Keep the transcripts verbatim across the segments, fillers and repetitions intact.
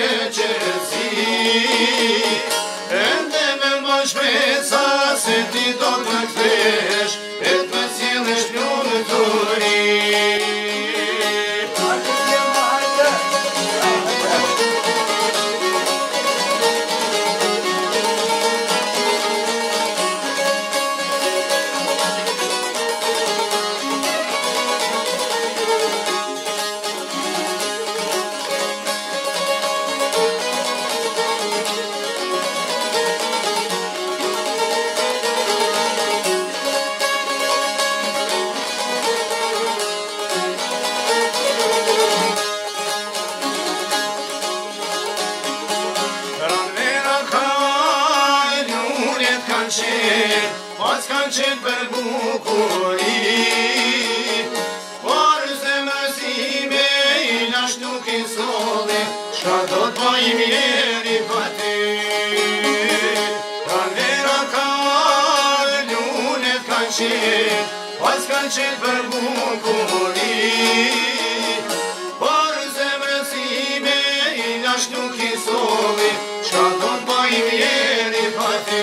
qërësi Ende me më shpesa se ti do të këthesh E të me cilësh pjonë të ri Pas kanë qenë për bukuri Por zemërësime i nash nuk i soli Shka do t'bajim jeri pa ty Kanë vera ka lunet kanë qenë Pas kanë qenë për bukuri Por zemërësime i nash nuk i soli Shka do t'bajim jeri pa ty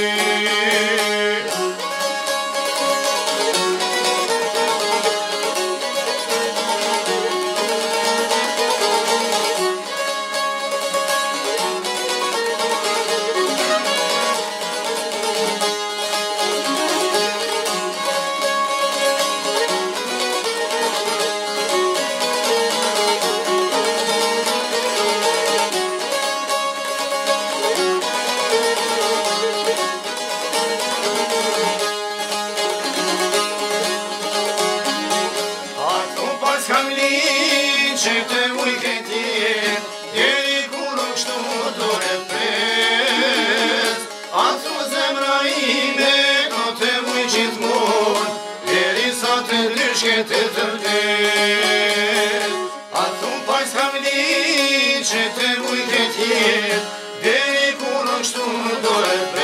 Që të uj këtë jetë, djeri kur nuk shtu dore pres Atë zemra ime, do të uj gjithmon, djeri sa të dyshke të të vdes Atë pas kam li, që të uj këtë jetë, djeri kur nuk shtu dore pres